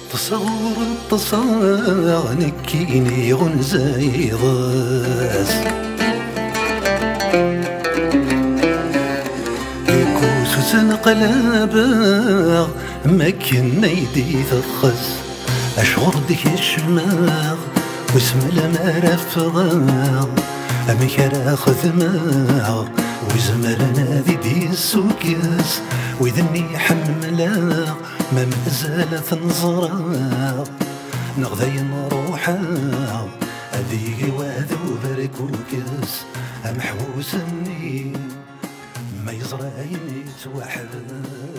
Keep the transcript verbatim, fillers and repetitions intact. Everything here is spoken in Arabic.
تصور التصا نكيني غنزاي ضاس يكوسو سنقلابا ما كنا يدي ثخس أشعر ديك الشماغ واسم لما رفضا أمكر أخذ ماغ وزمرنا ذي دي السوكيس وذني حملا ما مازال تنظرا نغذي نروحا أذي وذو بركوكس أمحوس الني ما يزرعيني توحد